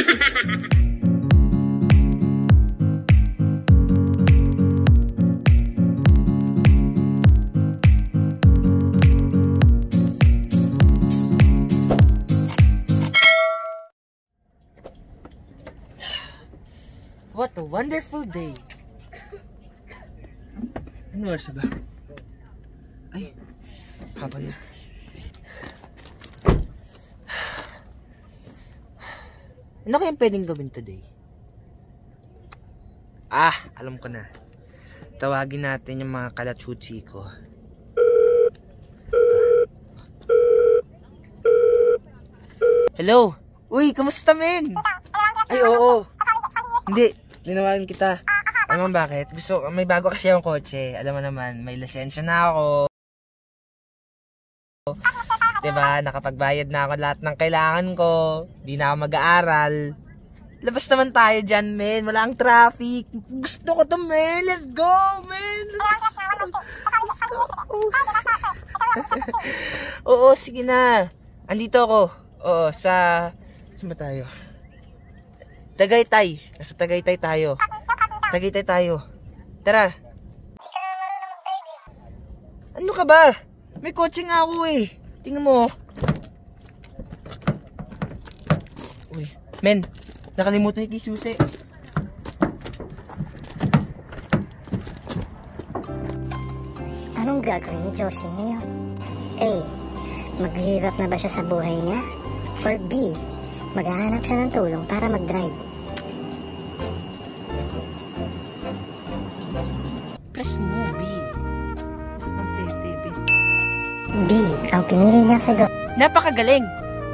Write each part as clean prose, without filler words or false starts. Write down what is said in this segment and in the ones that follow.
What a wonderful day. Ano oras ba? Ay, haba na. Ano kayang pwedeng gawin today? Alam ko na. Tawagin natin yung mga kalachuchi ko. Hello? Uy, kamusta men? Ay, oo. Hindi, tinawagan kita. Alam mo bakit? May bago kasi akong kotse. Alam mo naman, may lisensya na ako. Diba? Nakapagbayad na ako lahat ng kailangan ko. Di na ako mag-aaral. Labas naman tayo dyan, men. Wala ang traffic. Gusto ko to, men. Let's go, men. Let's go. Oo, sige na. Andito ako. Oo, saan ba tayo? Tagaytay. Nasa Tagaytay tayo. Tagaytay tayo. Tara. Ano ka ba? May kotse nga ako eh. Tingnan mo. Uy, men. Nakalimutan yung susi. Anong gagawin ni Josie ngayon? A. Maghihirap na ba siya sa buhay niya? Or B. Maghahanap siya ng tulong para mag-drive? Press mo, B. B. Ang pinili niyang sagot. Napakagaling!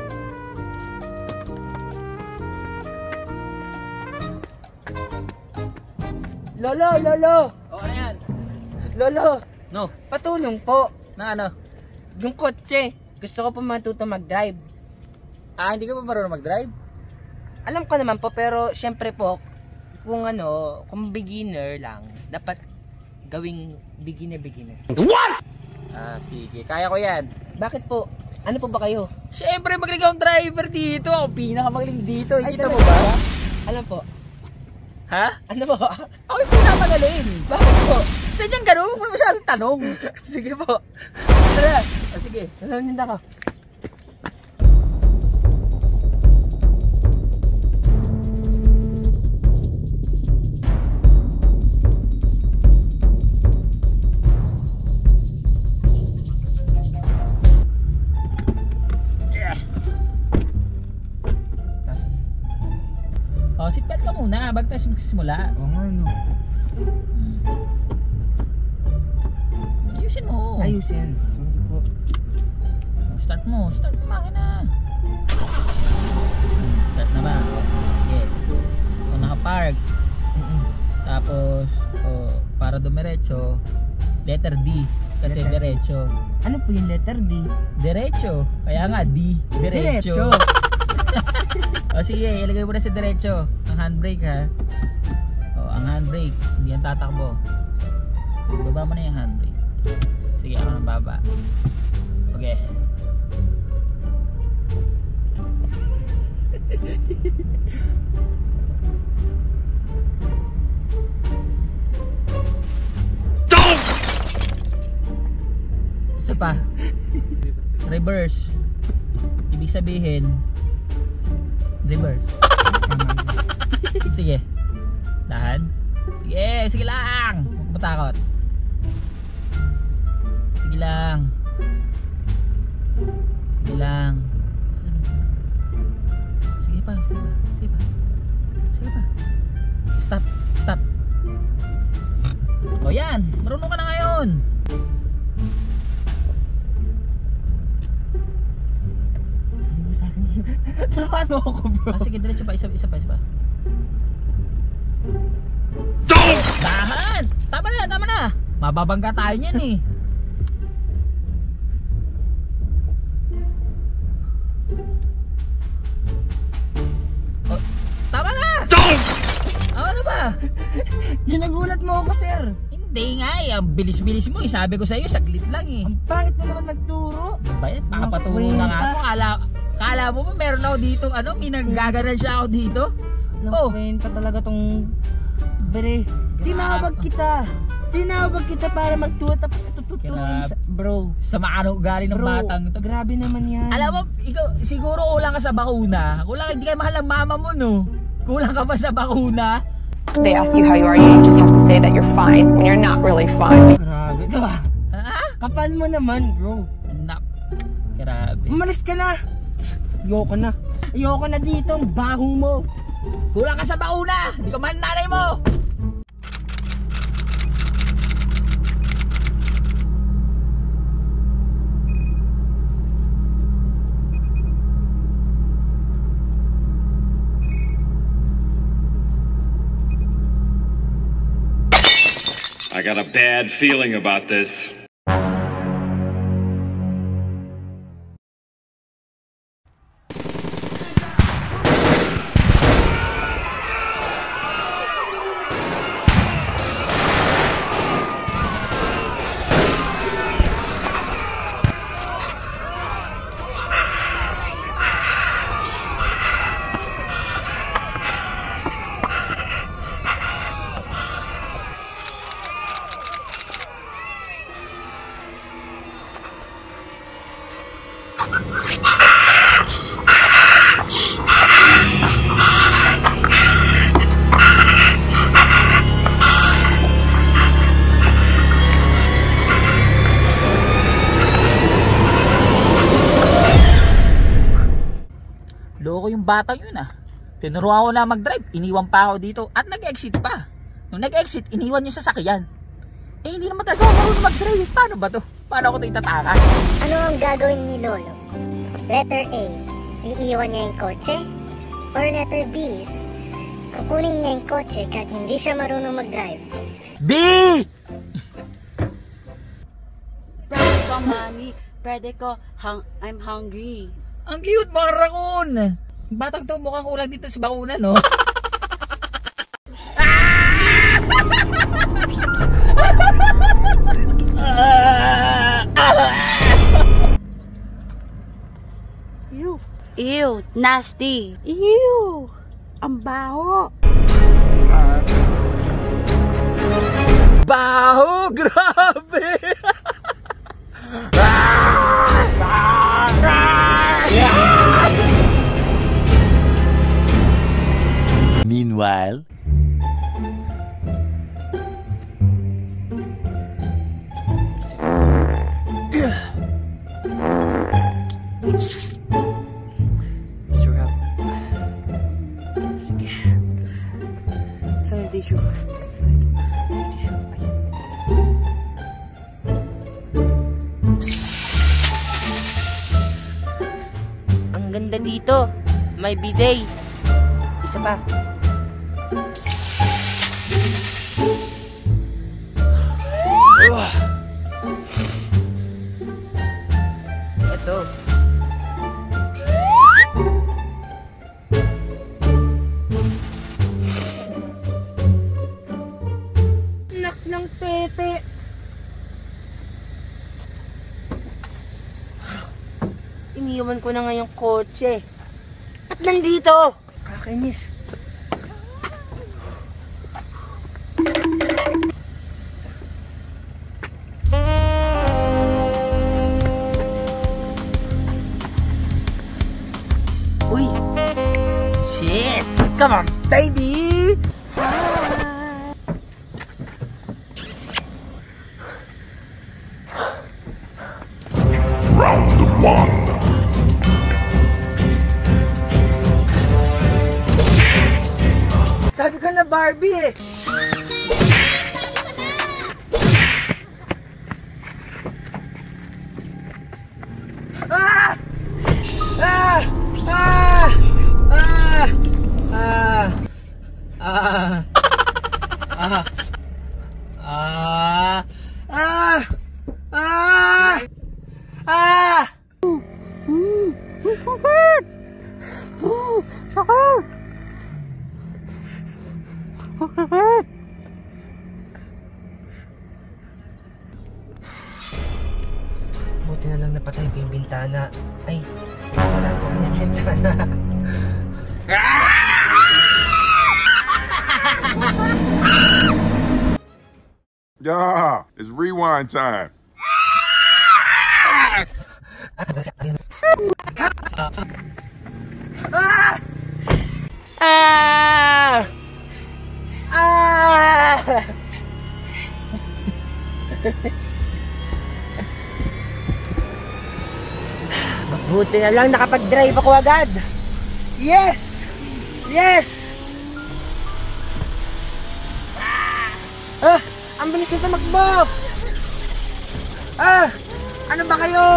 Lolo! O, ano yan? Lolo! No? Patulong po. Na ano? Yung kotse. Gusto ko po matuto mag-drive. Hindi ka pa marunong mag-drive? Alam ko naman po, pero syempre po, kung beginner lang, dapat gawing beginner. What? Sige. Kaya ko yan. Bakit po? Ano po ba kayo? Siyempre, magaling akong driver dito. Ako pinakamagaling dito. Ay, Kita mo ba? Alam po. Ha? Ano po? Ako yung pinakamagaling. Bakit po? Sadyang ganun. Huwag mo masyadong tanong. Sige po. Tara. Sige. Alam niyo na ako. Seatbelt ka muna bago tayo magsisimula. Oo nga, no. Ayusin mo. Ayusin. Sige po. Start mo makina. Start na ba? Okay. Kung naka-park. Tapos, para dumiretso, letter D. Kasi letter diretso. Ano po yung letter D? Diretso. Kaya nga D. Diretso. O sige, ilagay mo na sa diretso. Ang handbrake ha. Ang handbrake. Hindi yan tatakbo. Baba mo na yung handbrake. Sige, ako nang baba. Okay. Isa pa. Reverse. Ibig sabihin reverse. Sige. Dahan. Sige lang. Huwag matakot. Sige lang. Sige pa. Stop. O yan. Marunong ka na ngayon. Sa akin. Tulungan mo ako, bro. Sige, diretso pa. Isa pa. Dahan! Tama na. Mababangga tayo niyan eh. Tama na! Ano ba? Ginagulat mo ako, sir. Hindi nga eh. Ang bilis-bilis mo eh. Sabi ko sa iyo, saglit lang eh. Ang pangit mo naman magturo. Bayad, makapaturo na nga ako. Kala mo ba meron ako dito, ano, may naggaganan siya ako dito? Oh. Kwenta talaga tong bre. Tinawag kita para magtuwa tapos ito tuturuin sa bro. Sa maano ugali ng batang ito. Grabe naman yan. Alam mo, ikaw siguro kulang ka sa bakuna. Kulang, hindi ka mahal ng mama mo, no? Kulang ka ba sa bakuna? They ask you how you are, you just have to say that you're fine when you're not really fine. Grabe ito ah. Kapal mo naman, bro. Grabe. Umalis ka na. Ayoko na dito, ang baho mo. Kulang ka sa bakuna. Hindi ka mahal nanay mo. I got a bad feeling about this. Loko yung bata yun ah. Tinuruan ko na mag-drive, iniwan pa ako dito at nag-exit pa. Nung nag-exit, iniwan yung sasakyan. Eh hindi naman talaga ako marunong mag-drive. Paano ba to? Paano ako ito itataka? Ano ang gagawin ni Lolo? Letter A, iiwan niya yung kotse? Or letter B, kukunin niya yung kotse kahit hindi siya marunong mag-drive? B! Pwede ko money. Pwede ko, I'm hungry. Ang cute mga raccoon. Batang to mukhang kulang dito sa bakuna, no? Ew, nasty. Ew, ang baho. Baho! Grabe! Meanwhile, Sarap. Sige. Saan yung tissue? Ang ganda dito. May bidet. Isa pa. Ito. Nak ng tete. Iniwan ko na nga yung kotse. At nandito. Kakainis. Uy. Shit. Come on, baby. Round one. Sabi ko na Barbie eh. Ah! Ah! Ah! Ah! Ah! Ah! Ah! Ah! Ah! Ah! Ah! Buti na lang napatay ko yung bintana. Ay, sarado ko yan. Yeah, it's rewind time. Buti na lang nakapag-drive ako agad. Yes! Yes! Ang bilis na tumakbo! Ano ba kayo?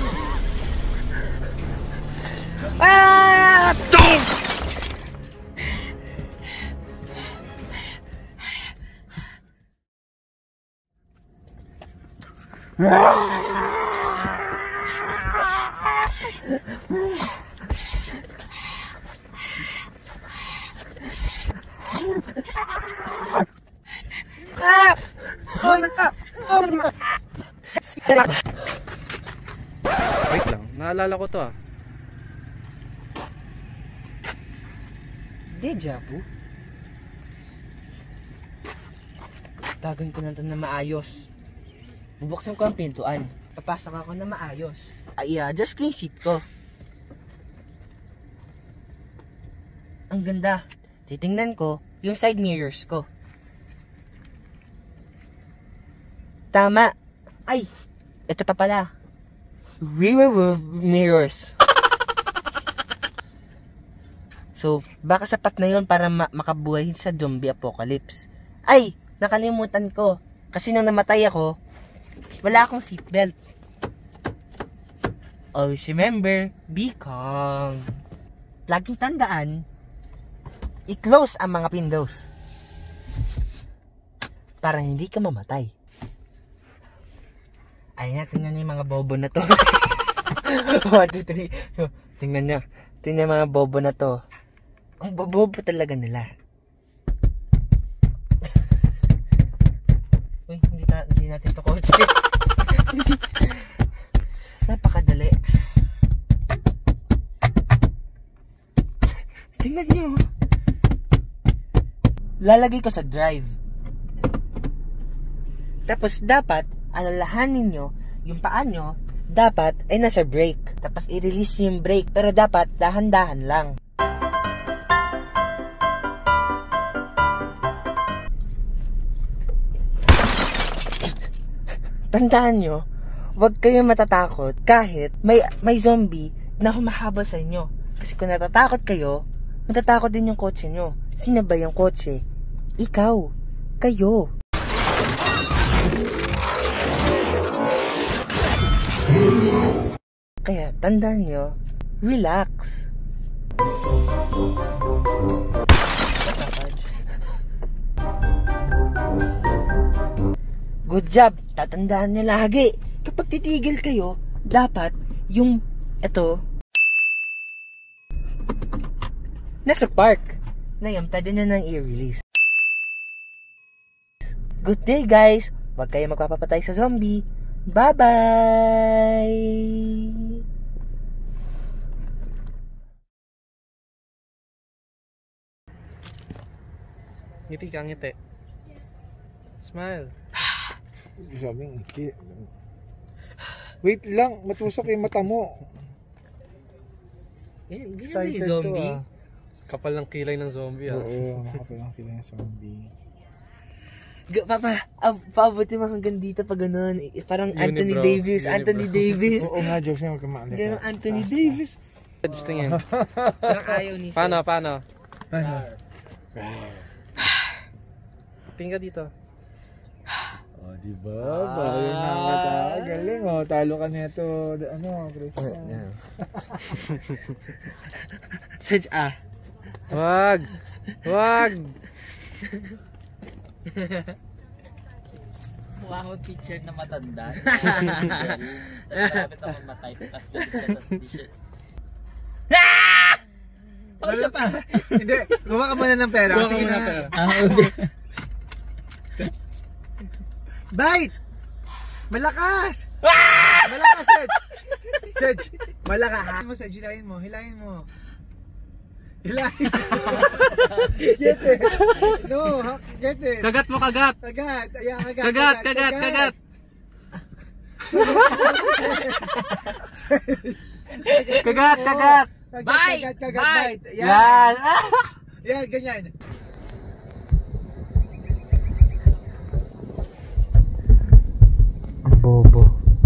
Wait lang, naalala ko to ah. Deja vu? Gagawin ko na ito na maayos. Bubuksan ko ang pintuan. Papasok ako na maayos. Ay, i-adjust ko yung seat ko. Ang ganda. Titingnan ko yung side mirrors ko. Tama. Ay, ito pa pala. Rear mirrors. So, baka sapat na yun para makabuhay sa zombie apocalypse. Ay, nakalimutan ko. Kasi nang namatay ako, wala akong seatbelt. Always remember, be calm. Laging tandaan, i-close ang mga windows. Para hindi ka mamatay. Ay na, tingnan niyo yung mga bobo na to. 1, 2, 3. Tingnan niyo. Tingnan yung mga bobo na to. Ang bobo talaga nila. Uy, hindi natin to kotse. Napakadali. Tingnan niyo. Lalagay ko sa drive. Tapos dapat alalahanin nyo, yung paa nyo, dapat ay nasa brake. Tapos i-release nyo yung brake, pero dapat dahan-dahan lang. Tandaan nyo, huwag kayong matatakot kahit may zombie na humahabol sa inyo. Kasi kung natatakot kayo, matatakot din yung kotse nyo. Sino ba yung kotse? Ikaw. Kayo. Kaya tandaan nyo, relax. Good job. Tatandaan nyo lagi. Kapag titigil kayo, dapat yung ito nasa park. Na yan, pwede na nang i-release. Good day guys. Huwag kayo magpapapatay sa zombie. Bye-bye! Ngiti ka, ngiti. Smile. Sabi, ngiti. Wait lang, matusok yung mata mo. Excited zombie. To, Kapal ng kilay ng zombie ah. Oo, kapal ng kilay ng zombie. Paabuti mo hanggang dito pa ganun. Parang Uni, Anthony bro. Davis. Uni, Anthony bro. Davis. Oo nga, Diyos niya, magkamali ka. Ganun Anthony Davis. Tingin. Parang ayaw ni Sir. Paano? Ano? Tingin ka dito. Oh, diba? Bago na mata. Galing, oh. Talo ka nito. Ano, Christian? Sedge Wag! Mukha akong teacher na matanda. Tapos malapit ako mamatay. Tapos di siya. Oh, siya pa. Hindi, gumawa ka muna ng pera. Sige na. Bite! Malakas! Malakas, Ed! Sedge, malaka ha? Sedge, hilahin mo. Hilahin. Get it. No, get it. Kagat mo, kagat. Kagat. Ayan, Kagat. Kagat. Bite. Bite. Yan. Yan, ganyan. Ang bobo.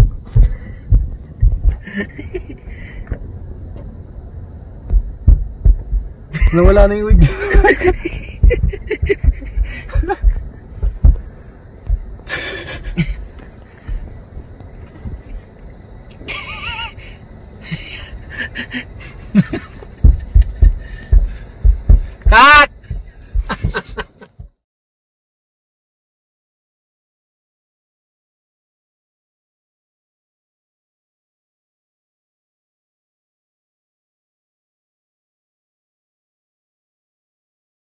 Nawala na yung wig.